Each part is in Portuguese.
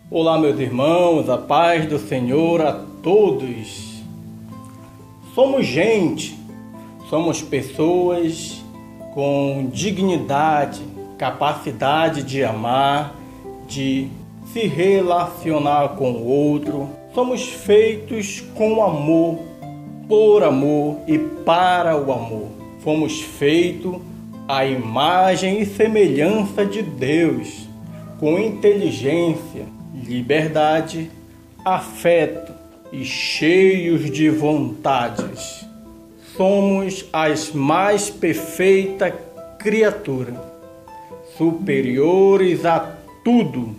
Olá, meus irmãos, a paz do Senhor a todos. Somos gente, somos pessoas com dignidade, capacidade de amar, de se relacionar com o outro. Somos feitos com amor, por amor e para o amor. Fomos feitos à imagem e semelhança de Deus, com inteligência, liberdade, afeto e cheios de vontades. Somos as mais perfeitas criaturas, superiores a tudo.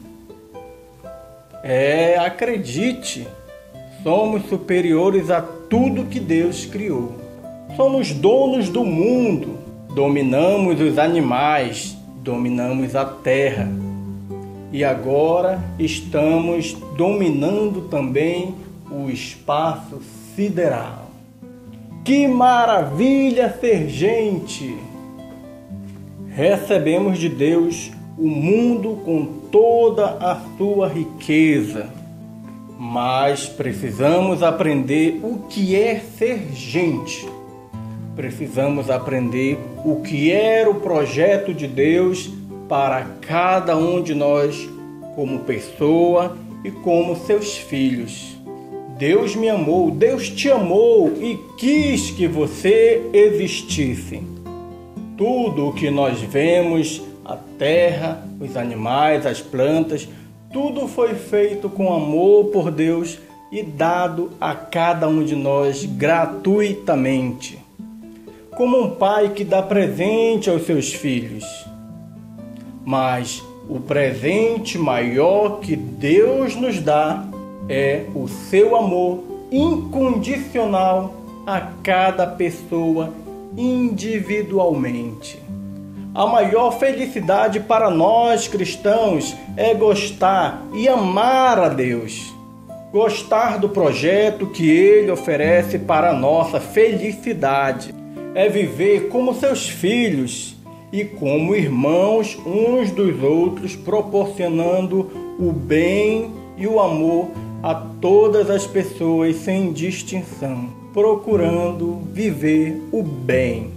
Acredite, somos superiores a tudo que Deus criou. Somos donos do mundo, dominamos os animais, dominamos a terra. E agora estamos dominando também o espaço sideral. Que maravilha ser gente! Recebemos de Deus o mundo com toda a sua riqueza, mas precisamos aprender o que é ser gente. Precisamos aprender o que era o projeto de Deus para cada um de nós como pessoa e como seus filhos. Deus me amou, Deus te amou e quis que você existisse. Tudo o que nós vemos, a terra, os animais, as plantas, tudo foi feito com amor por Deus e dado a cada um de nós gratuitamente. Como um pai que dá presente aos seus filhos. Mas o presente maior que Deus nos dá é o seu amor incondicional a cada pessoa individualmente. A maior felicidade para nós cristãos é gostar e amar a Deus. Gostar do projeto que Ele oferece para a nossa felicidade. É viver como seus filhos e como irmãos uns dos outros, proporcionando o bem e o amor a todas as pessoas sem distinção, procurando viver o bem.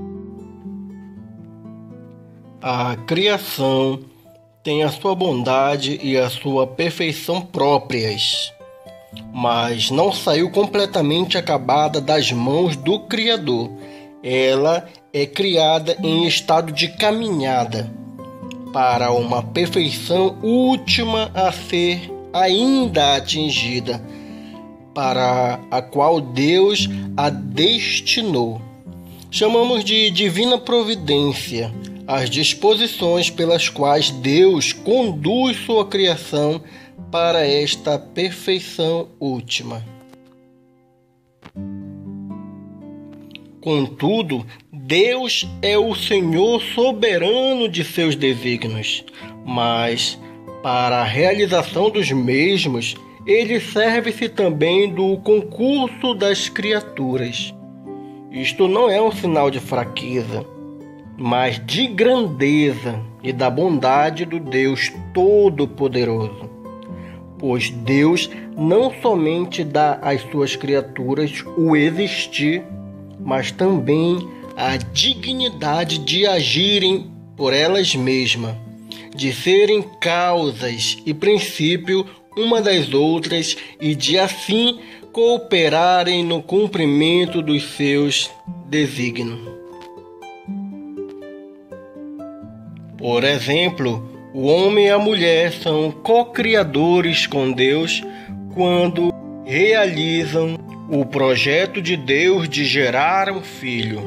A criação tem a sua bondade e a sua perfeição próprias, mas não saiu completamente acabada das mãos do Criador. Ela é criada em estado de caminhada para uma perfeição última a ser ainda atingida, para a qual Deus a destinou. Chamamos de divina providência as disposições pelas quais Deus conduz sua criação para esta perfeição última. Contudo, Deus é o Senhor soberano de seus desígnios, mas para a realização dos mesmos, Ele serve-se também do concurso das criaturas. Isto não é um sinal de fraqueza, mas de grandeza e da bondade do Deus Todo-Poderoso. Pois Deus não somente dá às suas criaturas o existir, mas também a dignidade de agirem por elas mesmas, de serem causas e princípio uma das outras e de assim cooperarem no cumprimento dos seus desígnios. Por exemplo, o homem e a mulher são co-criadores com Deus quando realizam o projeto de Deus de gerar um filho.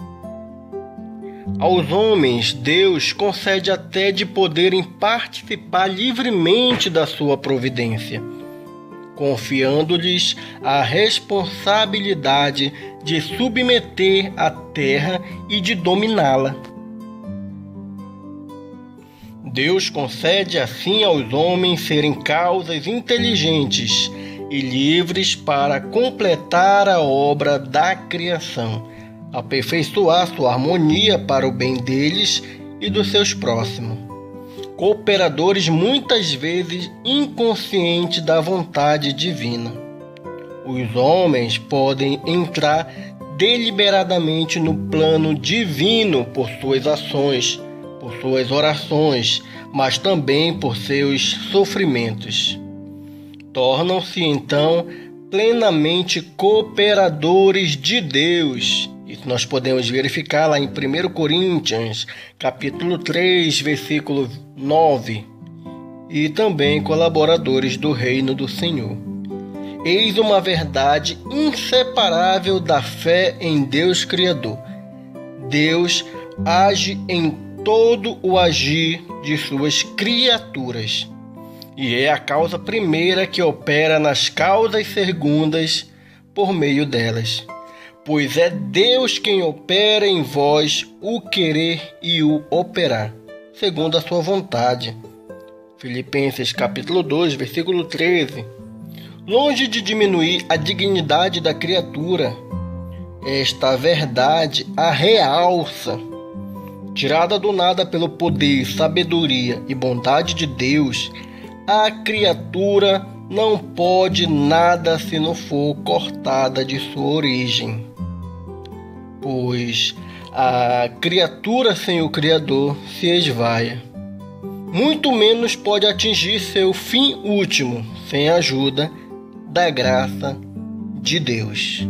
Aos homens, Deus concede até de poderem participar livremente da sua providência, confiando-lhes a responsabilidade de submeter a terra e de dominá-la. Deus concede assim aos homens serem causas inteligentes e livres para completar a obra da criação, aperfeiçoar sua harmonia para o bem deles e dos seus próximos. cooperadores muitas vezes inconscientes da vontade divina. Os homens podem entrar deliberadamente no plano divino por suas ações, por suas orações, mas também por seus sofrimentos. Tornam-se então plenamente cooperadores de Deus. Isso nós podemos verificar lá em 1 Coríntios, capítulo 3, versículo 9. E também colaboradores do reino do Senhor. Eis uma verdade inseparável da fé em Deus Criador. Deus age em todo o agir de suas criaturas, e é a causa primeira que opera nas causas segundas por meio delas. Pois é Deus quem opera em vós o querer e o operar, segundo a sua vontade. Filipenses capítulo 2, versículo 13. Longe de diminuir a dignidade da criatura, esta verdade a realça. Tirada do nada pelo poder, sabedoria e bondade de Deus, a criatura não pode nada se não for cortada de sua origem. Pois a criatura sem o Criador se esvaia. Muito menos pode atingir seu fim último sem a ajuda da graça de Deus.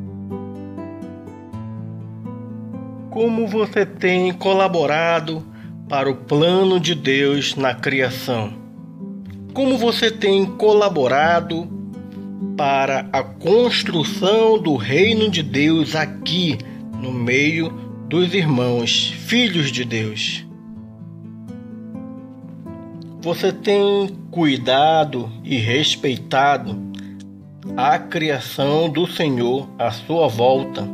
Como você tem colaborado para o plano de Deus na criação? Como você tem colaborado para a construção do reino de Deus aqui no meio dos irmãos, filhos de Deus? Você tem cuidado e respeitado a criação do Senhor à sua volta?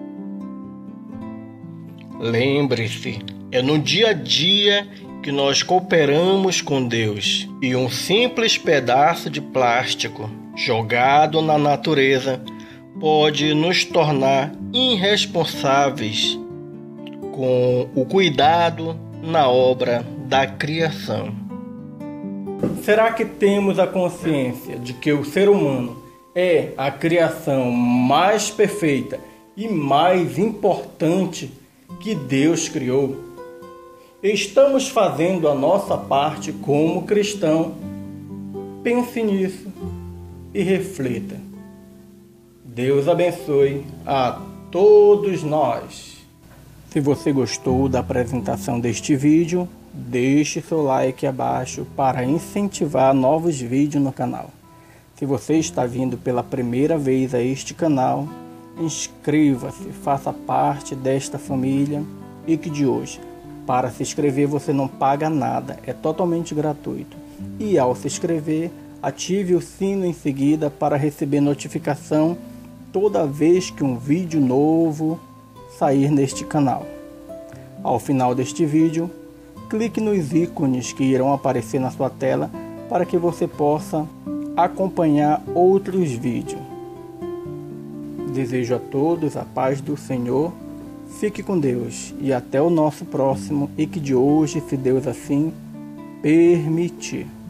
Lembre-se, é no dia a dia que nós cooperamos com Deus, e um simples pedaço de plástico jogado na natureza pode nos tornar irresponsáveis com o cuidado na obra da criação. Será que temos a consciência de que o ser humano é a criação mais perfeita e mais importante que Deus criou? Estamos fazendo a nossa parte como cristão? Pense nisso e reflita. Deus abençoe a todos nós. Se você gostou da apresentação deste vídeo, deixe seu like abaixo para incentivar novos vídeos no canal. Se você está vindo pela primeira vez a este canal, inscreva-se, faça parte desta família e que de hoje, para se inscrever você não paga nada, é totalmente gratuito. E ao se inscrever, ative o sino em seguida para receber notificação toda vez que um vídeo novo sair neste canal. Ao final deste vídeo, clique nos ícones que irão aparecer na sua tela para que você possa acompanhar outros vídeos. Desejo a todos a paz do Senhor, fique com Deus e até o nosso próximo, e que de hoje, se Deus assim permitir.